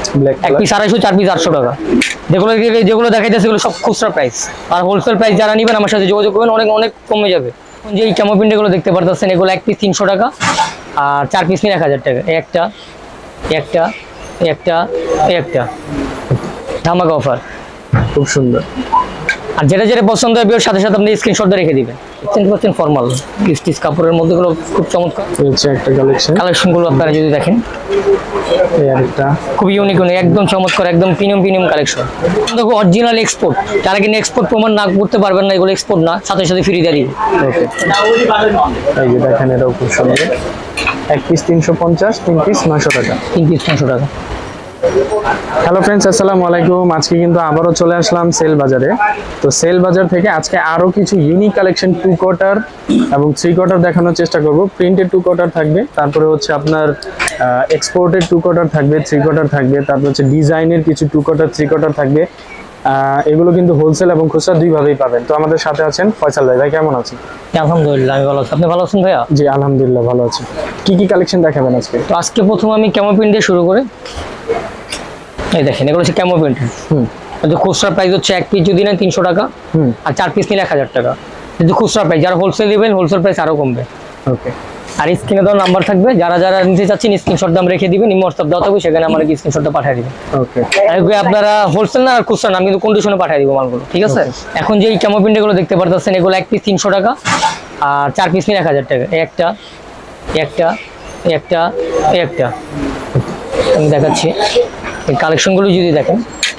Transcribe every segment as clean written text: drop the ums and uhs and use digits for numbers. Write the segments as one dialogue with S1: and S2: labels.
S1: Black
S2: এক piece 250, 4 piece 800 টাকা। যেগুলো দেখাইতেছে সেগুলো সব খুচরা প্রাইস, আর হোলসেল প্রাইস যারা নেবেন আমার সাথে যোগাযোগ করবেন, অনেক অনেক কমে যাবে। যে এই ক্যামো প্রিন্ট এগুলো দেখতে পারতেছেন, এগুলো এক পিস 300 টাকা, আর 4 পিস নিয়ে 1000 টাকা। একটা একটা একটা একটা ধামাকা অফার,
S1: খুব সুন্দর।
S2: আর যেটা যেটা পছন্দ হবে ওর সাথে সাথে আপনি স্ক্রিনশট রেখে দিবেন। 100% ফর্মাল স্টিচ কাপড়ের মধ্যে গুলো খুব চমৎকার।
S1: হচ্ছে একটা কালেকশনগুলো
S2: আপনারা যদি দেখেন,
S1: এই আরেকটা
S2: খুব ইউনিক, একদম চমৎকার, একদম প্রিমিয়াম কালেকশন। দেখো অরিজিনাল এক্সপোর্ট, যারা কিনা এক্সপোর্ট প্রমাণ না করতে পারবেন না, এগুলো এক্সপোর্ট না, সাথে সাথে ফ্রি দিয়ে দিব।
S1: ওকে, এই যে দেখেন এটাও খুব সুন্দর। এক পিস 350, 3 পিস 900 টাকা।
S2: 3 পিস 900 টাকা।
S1: হ্যালো ফ্রেন্ডস, আসসালামু আলাইকুম। আজকে কিন্তু আবারও চলে আসলাম সেল বাজারে। তো সেল বাজার থেকে আজকে আরো কিছু ইউনিক কালেকশন 2 কোয়ার্টার এবং 3 কোয়ার্টার দেখানোর চেষ্টা করব। প্রিন্টেড 2 কোয়ার্টার থাকবে, তারপরে হচ্ছে আপনার এক্সপোর্টেড 2 কোয়ার্টার থাকবে, 3 কোয়ার্টার থাকবে, তারপর হচ্ছে ডিজাইনের কিছু 2 কোয়ার্টার 3 কোয়ার্টার থাকবে। এগুলো কিন্তু হোলসেল এবং খুচরা দুইভাবেই পাবেন। তো আমাদের সাথে আছেন ফয়সাল ভাই। ভাই কেমন আছেন?
S2: আলহামদুলিল্লাহ আমি ভালো আছি, আপনি ভালো আছেন ভাইয়া?
S1: জি আলহামদুলিল্লাহ ভালো আছি। কি কি কালেকশন দেখাবেন আজকে?
S2: তো আজকে প্রথম আমি ক্যামো প্রিন্ট দিয়ে শুরু করে, এই দেখেন এগুলো হচ্ছে ক্যামো প্রিন্ট। খুচরা প্রাইস হচ্ছে এক পিস যদি নেন 300 টাকা, আর 4 পিস নিলে 1000 টাকা। কিন্তু খুচরা প্রাইস, যারা হোলসেল নেবেন হোলসেল প্রাইস আরো কমবে।
S1: ওকে,
S2: আর স্ক্রিনে দেওয়া নাম্বার থাকবে, যারা যারা নিতে চাচ্ছেন স্ক্রিনশট দাম রেখে দিবেন, হোয়াটসঅ্যাপ দেওয়া থাকবে, সেখানে আমার স্ক্রিনশটটা পাঠিয়ে দিবেন।
S1: ওকে,
S2: আপনারা হোলসেল না আর খুচরা না, আমি কিন্তু কন্ডিশনে পাঠিয়ে দিব মালগুলো, ঠিক আছে? এখন যে এই ক্যামো প্রিন্ট গুলো দেখতে পারতেছেন, এগুলো এক পিস 300 টাকা, আর 4 পিস নিলে 1000 টাকা। একটা একটা একটা একটা আমি দেখাচ্ছি এই কালেকশনগুলো যদি দেখেন,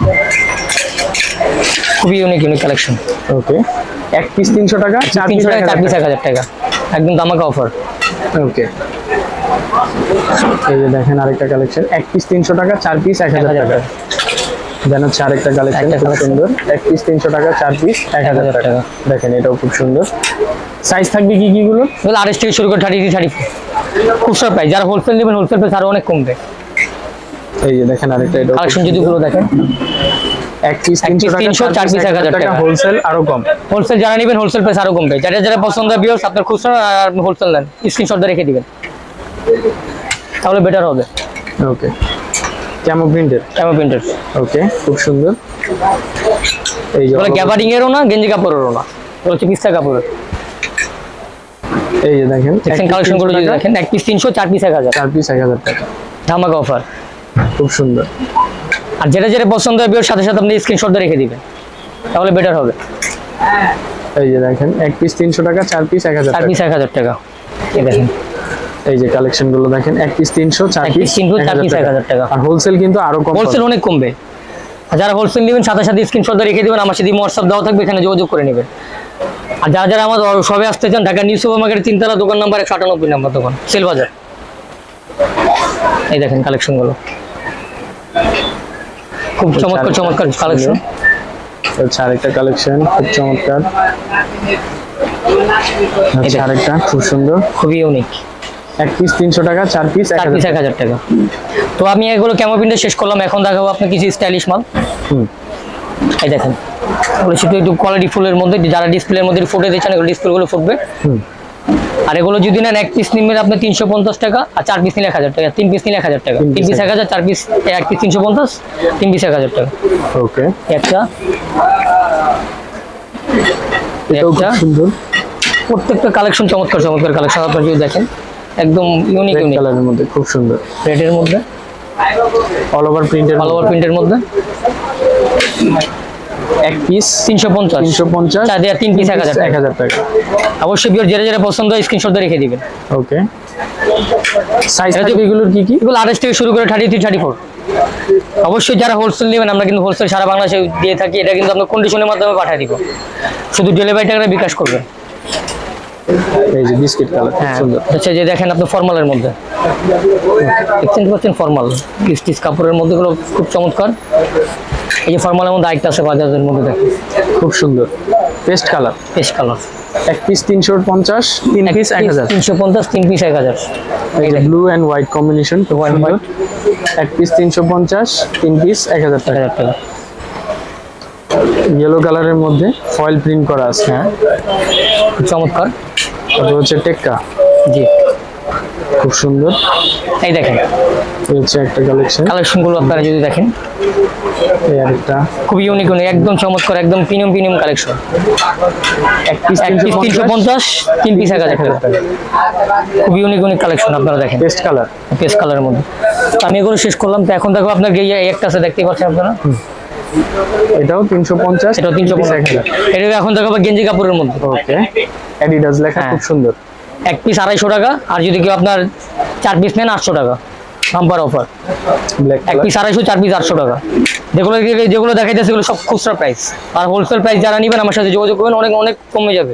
S2: খুবই ইউনিক কালেকশন।
S1: ওকে, এক পিস 300 টাকা, 4 পিস
S2: 1000 টাকা, একদম ধামাকা অফার।
S1: ওকে, এই যে দেখেন আরেকটা কালেকশন, এক পিস 300 টাকা, 4 পিস 1000 টাকা। দেন হচ্ছে আরেকটা কালেকশন খুব সুন্দর, এক পিস 300 টাকা, 4 পিস 1000 টাকা। দেখেন এটাও খুব সুন্দর। সাইজ থাকবে কি কি গুলো?
S2: আড়াইশ থেকে শুরু করে 33, 34 খুচরা প্রাইস। যারা হোলসেল নেবেন হোলসেল প্রাইস আরো অনেক কমবে।
S1: এই যে দেখেন আরেকটা এটা
S2: কালেকশন যদি গুলো দেখেন,
S1: এক পিস 300 টাকা,
S2: 4 পিস 1000 টাকা।
S1: হোলসেল আরো কম।
S2: হোলসেল যারা নেবেন হোলসেল প্রাইস আরো কমবে। যারা যারা পছন্দ হবে ভিউয়ার্স, আপনার খুচরা আর হোলসেল নেন, স্ক্রিনশট রেখে দিবেন, তাহলে বেটার হবে।
S1: ওকে, ক্যামো প্রিন্টের। ওকে, খুব সুন্দর। এই যে
S2: গ্যাবারিং এরও না, গেঞ্জি কাপড়েরও না, হচ্ছে পিস্তা কাপড়ের।
S1: এই যে দেখেন
S2: কালেকশন গুলো যদি দেখেন, এক পিস 300, 4 পিস 1000,
S1: 4 পিস 1000 টাকা,
S2: ধামাকা অফার,
S1: খুব সুন্দর।
S2: আর যেটা যেটা পছন্দ হবে ওর সাথে সাথে আপনি স্ক্রিনশট রেখে দিবেন, তাহলে বেটার হবে।
S1: এই যে দেখেন এক পিস 300 টাকা, 4 পিস 1000 টাকা,
S2: 4 পিস 1000 টাকা। এই দেখেন
S1: এই যে কালেকশন গুলো দেখেন, এক পিস 300, 4 পিস
S2: 1000 টাকা।
S1: আর হোলসেল কিন্তু আরো কম,
S2: হোলসেল অনেক কমবে। আর যারা হোলসেল নেবেন সাথে সাথে স্ক্রিনশট রেখে দিবেন, আমার সাথে হোয়াটসঅ্যাপ দেওয়া থাকবে, এখানে যোগাযোগ করে নেবেন। আর যারা যারা আমাদের সবে আসতে চান, ঢাকা নিউ সুপার মার্কেটের 3 তলা, দোকান নাম্বার 198 নাম্বার দোকান, সেল বাজার। এই দেখেন কালেকশন গুলো খুব চমৎকার কালেকশন।
S1: আচ্ছা, আরেকটা কালেকশন খুব চমৎকার। আচ্ছা, আরেকটা খুব সুন্দর,
S2: খুবই ইউনিক।
S1: এক পিস 300 টাকা, 4 পিস
S2: 1000 টাকা। তো আমি এগুলো ক্যামো প্রিন্টে শেষ করলাম, এখন দেখাবো আপনি কিছু স্টাইলিশ মাল। এই দেখেন এগুলো একটু কোয়ালিটি ফুলের মধ্যে, যারা ডিসপ্লের মধ্যে ফুটে দিচ্ছেন, এগুলো ডিসপ্লে গুলো ফুটবে। আর এগুলো যদি নেন এক পিস নিবেন আপনি 350 টাকা, আর 4 পিস নিলে 1000 টাকা, 3 পিস নিলে 1000 টাকা, 3 পিস 1000, 4 পিস এক পিস 350, 3 পিস 1000 টাকা।
S1: ওকে,
S2: একটা
S1: সুন্দর।
S2: প্রত্যেকটা কালেকশন চমৎকার কালেকশন, আপনারা যদি দেখেন একদম ইউনিক
S1: কালারের মধ্যে খুব সুন্দর,
S2: রেডের মধ্যে,
S1: অল ওভার প্রিন্টের
S2: মধ্যে।
S1: এক পিস
S2: 350, 3 পিস
S1: 1000 টাকা।
S2: অবশ্যই যারা যারা পছন্দ হয় স্ক্রিনশট রেখে দিবেন।
S1: ওকে, সাইজ থাকবে এগুলোর কি কি?
S2: এগুলো 28 থেকে শুরু করে 33, 34। অবশ্যই যারা হোলসেল নেবেন, আমরা কিন্তু হোলসেল সারা বাংলাদেশে দিয়ে থাকি। এটা কিন্তু আমরা কন্ডিশনের মাধ্যমে পাঠিয়ে দিব, শুধু ডেলিভারি টাকাটা বিকাশ করবেন।
S1: এই যে বিস্কিট কালার,
S2: হ্যাঁ সুন্দর। আচ্ছা, যে দেখেন আপনি ফর্মালের মধ্যে 100% ফর্মাল স্টিচ কাপড়ের মধ্যে, গুলো খুব চমৎকার। এই যে ফর্মালের মধ্যে আরেকটা আছে বাজাজের মধ্যে, দেখেন খুব সুন্দর,
S1: পেস্ট কালার।
S2: এক
S1: পিস 350, 3 পিস 1000,
S2: 350, 3 পিস 1000।
S1: এই যে ব্লু এন্ড হোয়াইট কম্বিনেশন, এক পিস 350, 3 পিস 1000 টাকা। ইয়েলো কালারের মধ্যে ফয়েল প্রিন্ট করা আছে,
S2: হ্যাঁ খুব চমৎকার।
S1: তারপর হচ্ছে টেক্কা,
S2: জি
S1: খুব সুন্দর।
S2: এই দেখেন
S1: এই হচ্ছে একটা
S2: কালেকশন গুলো আপনারা যদি দেখেন,
S1: এই আরেকটা
S2: খুব ইউনিক, একদম চমৎকার, একদম প্রিমিয়াম কালেকশন।
S1: এক পিস
S2: 350, 3 পিস 1000 টাকা। খুব ইউনিক কালেকশন আপনারা দেখেন, পেস্ট কালারের মধ্যে। তো আমি এগুলো শেষ করলাম। তো এখন দেখো আপনার এই একটা আছে, দেখতেই পাচ্ছেন আপনারা,
S1: এটাও 350,
S2: এটাও 350। এটা এখন দেখো গেঞ্জি কাপড়ের মধ্যে।
S1: ওকে, অ্যাডিডাস লেখা, খুব সুন্দর।
S2: এক পিস 250 টাকা, আর যদি কেউ আপনার 4 পিস নেন 800 টাকা, বাম্পার অফার। এক পিস 250, 4 পিস 800 টাকা। যেগুলো দেখাইতেছে সেগুলো সব খুচরা প্রাইস, আর হোলসেল প্রাইস যারা নেবেন আমার সাথে যোগাযোগ করবেন, অনেক কমে যাবে।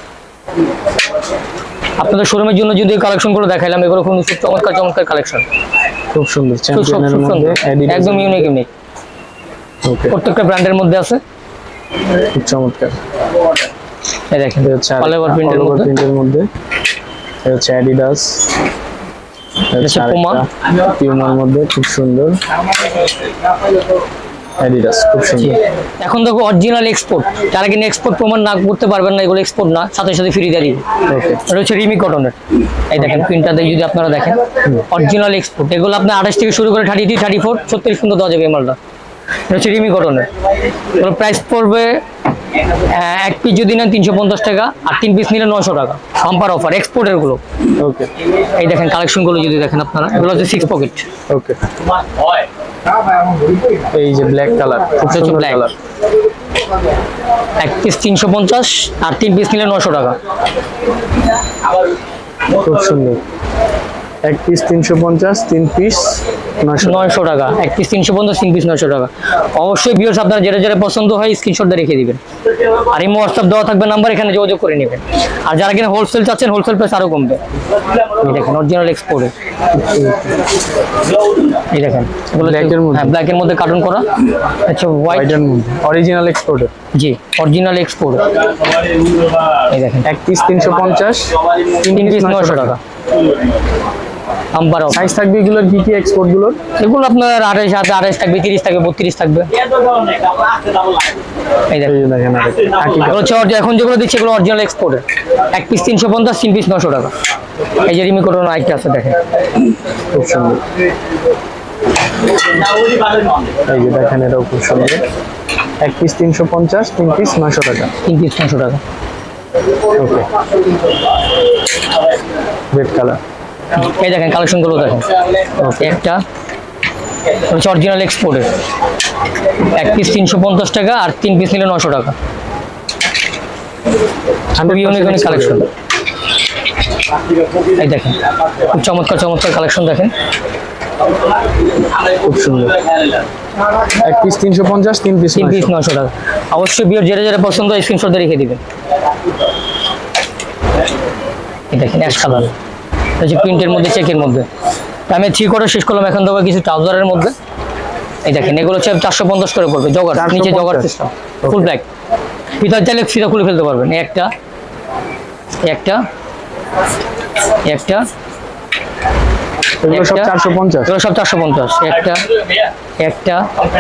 S2: আপনাদের শোরুমের জন্য যদি কালেকশনগুলো দেখাইলাম, এগুলো খুব চমৎকার কালেকশন,
S1: খুব সুন্দর, চ্যাম্পিয়নের মধ্যে
S2: একদম ইউনিক।
S1: ওকে,
S2: প্রত্যেকটা ব্র্যান্ডের মধ্যে আছে,
S1: খুব চমৎকার।
S2: এই দেখেন
S1: অল ওভার প্রিন্টের মধ্যে। এই হচ্ছে অ্যাডিডাস, পিউমার মধ্যে, খুব সুন্দর। অ্যাডিডাস খুব সুন্দর।
S2: এখন দেখো অরিজিনাল এক্সপোর্ট, যারা কিনা এক্সপোর্ট প্রমাণ না করতে পারবেন না, এগুলো এক্সপোর্ট না, সাথে ফ্রি দিয়ে দিবে।
S1: ওকে,
S2: এটা হচ্ছে রিমি কটনের। এই দেখেন প্রিন্টটাতে যদি আপনারা দেখেন, অরিজিনাল এক্সপোর্ট। এগুলো আপনার 28 থেকে শুরু করে 33, 34, 36 পর্যন্ত দেওয়া যাবে এই মালটা। এটা হচ্ছে রিমি কটনের। এগুলো প্রাইস পড়বে এক পিস যদি নেন 350 টাকা, আর 3 পিস নিলে 900 টাকা, বাম্পার অফার এক্সপোর্টের গুলো।
S1: ওকে,
S2: এই দেখেন কালেকশনগুলো যদি দেখেন আপনারা, এগুলো হচ্ছে 6 পকেট।
S1: ওকে, এই যে ব্ল্যাক কালার, খুব সুন্দর কালার।
S2: এক পিস 350, আর 3 পিস নিলে 900 টাকা।
S1: খুব সুন্দর। এক পিস 350, 3 পিস
S2: 900 টাকা। এক পিস 350, 3 পিস 900 টাকা। অবশ্যই ভিউয়ার্স আপনারা যেটা পছন্দ হয় স্ক্রিনশট দিয়ে রেখে দিবেন, আর এই হোয়াটসঅ্যাপ দেওয়া থাকবে নাম্বার, এখানে যোগাযোগ করে নেবেন। আর যারা কিনা হোলসেল চাচ্ছেন, হোলসেল প্রাইস আরো কমবে। এই দেখেন অরিজিনাল এক্সপোর্ট। এই দেখেন
S1: ব্ল্যাকের মধ্যে,
S2: হ্যাঁ ব্ল্যাকের মধ্যে কার্টুন করা, আচ্ছা হোয়াইটের
S1: মধ্যে অরিজিনাল এক্সপোর্ট।
S2: জি, অরিজিনাল এক্সপোর্ট। এই দেখেন
S1: এক পিস 350,
S2: 3 পিস 900 টাকা।
S1: সাইজ থাকবে এগুলোর, কি এক্সপোর্ট গুলোর?
S2: এগুলো আপনার 28 থাকবে, 30 থাকবে, 32 থাকবে। এই দেখেন এখন যেগুলো দিচ্ছে এগুলো অরিজিনাল এক্সপোর্টের। এক পিস 350, 3 পিস 900 টাকা। এই যে রিমি কটন আইটেম আছে দেখেন,
S1: খুব সুন্দর। এই যে দেখেন, এটাও খুব সুন্দর। এক পিস 350, 3 পিস 900 টাকা,
S2: 3 পিস 900 টাকা।
S1: Okay, red colour.
S2: এই দেখেন কালেকশনগুলো দেখেন, একটা হচ্ছে অরিজিনাল এক্সপোর্টের। এক পিস 350 টাকা, আর 3 পিস নিলে 900 টাকা। Unique collection. এই দেখেন খুব চমৎকার কালেকশন দেখেন,
S1: খুব সুন্দর। এক পিস 350, 3 পিস
S2: 900 টাকা। অবশ্যই ভিউয়ার যেটা পছন্দ হয় স্ক্রিনশট দিয়ে রেখে দিবেন। এই দেখেন অ্যাশ কালার, হচ্ছে প্রিন্টের মধ্যে, চেকের মধ্যে। আমি 3 কোয়ার্টার শেষ করলাম। এখন দেবো কিছু ট্রাউজারের মধ্যে। এই দেখেন এগুলো হচ্ছে 450 করে পড়বে, জগার, নিচে জগার সিস্টেম, ফুল ব্ল্যাক। ভিতর চাইলে ফিতা খুলে ফেলতে পারবেন। একটা একটা একটা
S1: এগুলো সব 450,
S2: এগুলো সব 450। একটা একটা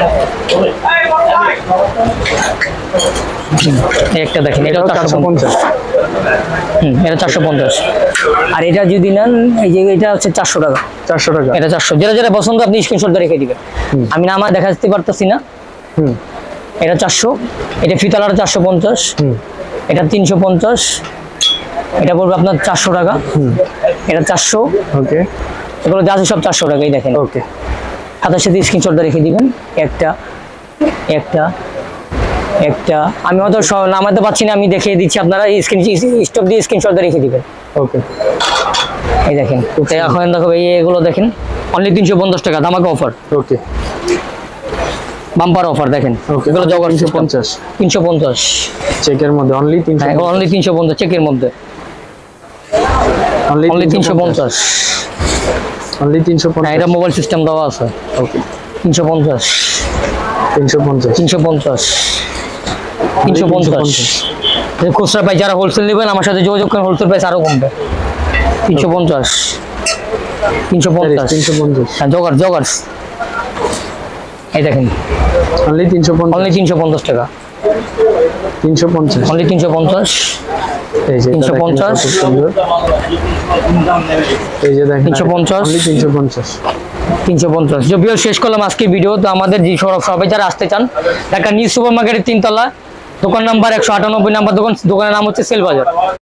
S2: একটা দেখেন, এটা 450। এটা 450। আর এটা যদি নেন, এই যে এটা হচ্ছে 400 টাকা।
S1: 400 টাকা,
S2: এটা 400। যেটা পছন্দ আপনি স্ক্রিনশট দিয়ে রেখে দিবেন। আমি নামা দেখাতে পারতেছি না। এটা 400, এটা ফিতালার 450, এটা 350, এটা পড়বে আপনার 400 টাকা, এটা 400।
S1: ওকে,
S2: এগুলো যা আছে সব 400 টাকাই দেখেন।
S1: ওকে,
S2: সাথে সাথে স্ক্রিনশট দিয়ে রেখে দিবেন। একটা একটা একটা আমি হয়তো নামাতে পারছি না, আমি দেখিয়ে দিচ্ছি, আপনারা স্টপ দিয়ে স্ক্রিনশট দিয়ে রেখে দিবেন।
S1: ওকে,
S2: এই দেখেন এখন দেখো, এগুলো দেখেন অনলি 350 টাকা, ধামাকা অফার।
S1: ওকে,
S2: বাম্পার অফার দেখেন। এগুলো জগার
S1: 350,
S2: 350
S1: চেকের মধ্যে, অনলি 350,
S2: অনলি 350 চেকের মধ্যে, অনলি 350,
S1: অনলি 350।
S2: এটা মোবাইল সিস্টেম দেওয়া আছে।
S1: ওকে,
S2: 350
S1: 350,
S2: 350 350। খুচরা প্রাইস যারা হোলসেল নেবেন আমার সাথে যোগাযোগ করেন, হোলসেল প্রাইস আরো কমবে। 350
S1: 350,
S2: হ্যাঁ জগার্স। এই দেখেন
S1: অনলি 350,
S2: অনলি 350 টাকা।
S1: 350
S2: অনলি 350।
S1: এই যে
S2: 350
S1: সুন্দর, এই যে দেখেন
S2: 350
S1: অনলি 350।
S2: 350 যদিও শেষ করলাম আজকে ভিডিও। তো আমাদের যে সবাই যারা আসতে চান, ঢাকা নিউ সুপার মার্কেটের 3 তলা, দোকান নাম্বার 198 নাম্বার দোকান, দোকানের নাম হচ্ছে সেল বাজার।